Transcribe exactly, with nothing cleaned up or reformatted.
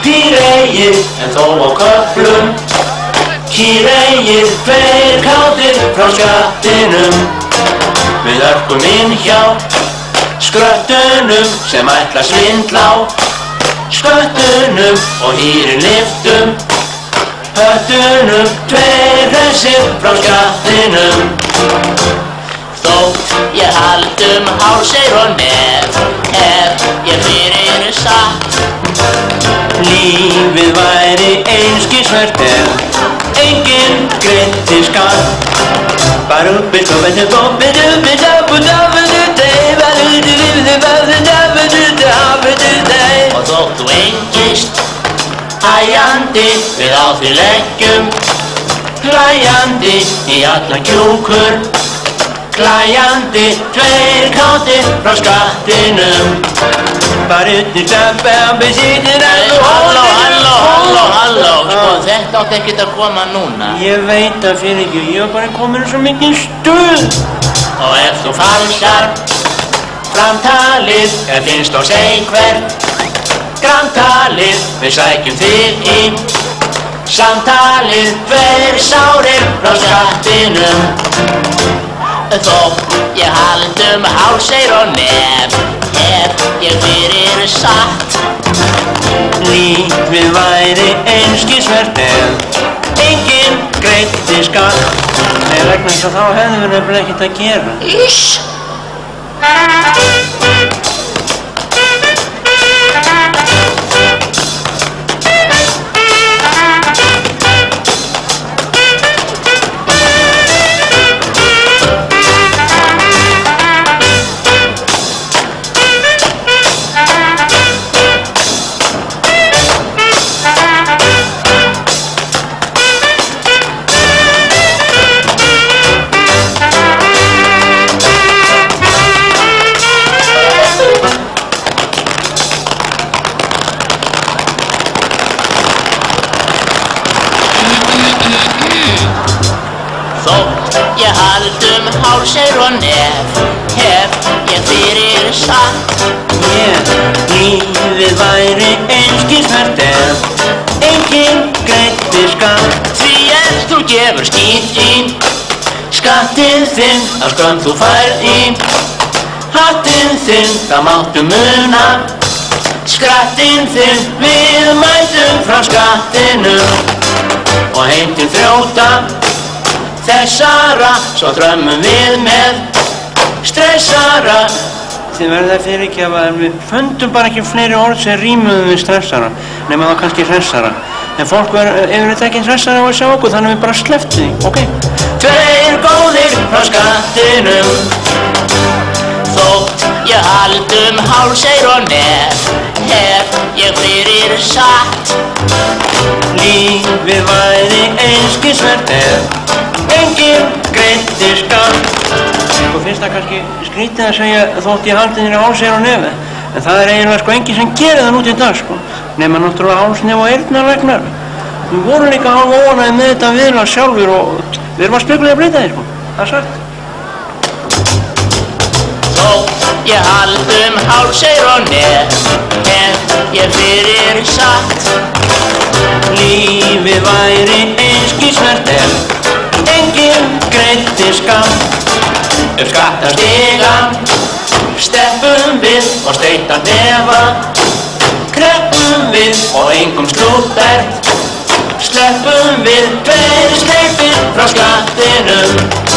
Píreyir en þó á köflum. Kýreyir tveir kátir frá skattinum. Við örkum inn hjá skröttunum sem ætla svindla á sköttunum og hýrin lyftum höttunum. Tveir hressir frá skattinum. Þótt ég haldum hálseyr og nef, ef ég fyrir satt. Lífið væri einskisvert ef enginn greiddi skatt. Barubbi skobbetu bobbetu bidabu dabudu dei baludu lifudu babudu dabudu dabudu dei. Og þótt þú engist hæjandi við á því leggjum, hlæjandi í allan kjúkur, hlæjandi tveir kátir frá skattinum. Barutni stabba á besítin allu. Halló, halló, halló, halló, sko þetta átti ekkert að koma núna. Ég veit að fyrir ekki, ég var bara komin svo mikið stuð. Og ef þú falsar framtalið, ef finnst oss einhvert grantalið, við sækjum þig í samtalið. Tveir sárir frá skattinum. Þótt ég haldum hálseyr og nef, ef ég fyrir satt. Lífið væri einskisvert ef enginn greiddi skatt. Nei, vegna þess að þá hefðum við nefnilega ekkert að gera. Iss! Þótt ég haldum hálseyr og nef, ef ég fyrir satt. Ég, lífið væri einskisvert ef enginn greiddi skatt. Því ef þú gefur skít í Skattinn þinn á skömm þú færð í hattinn þinn, það máttu muna. Skrattinn þinn við mætum frá skattinum og heimtinn þrjóta þessara, svo drömmum við með stressara. Þið verða að fyrirgefa en við fundum bara ekki fleiri orð sem rímuðum við stressara, nema það kannski hressara. En fólk verður yfirleitt ekki hressara á að sjá okkur, þannig við bara slepptum því, ok? Tveir góðir frá skattinum. Þótt ég haldum hálseyr og nef, ef ég fyrir satt. Lífið væri einskisvert ef enginn greiddi skatt. Sko finnst það kannski skrítið að segja þótt ég haldi þér á hálseyr og nefi, en það er eiginlega sko enginn sem gerir það nút í dag sko, nema náttúrulega háls, nef og eyrnalæknar. Við vorum líka hálf óánægðir með þetta viðlag sjálfur og við erum að spekula í að breyta því sko, það er sagt. Þótt ég haldum hálseyr og nef, ef ég fyrir satt. Lífið væri einskisvert ef enginn greiddi skatt. Ef skattastigann steppum við og steytan nefa, kreppum við og engum slúttert, sleppum við tveir sleipir frá skattinum.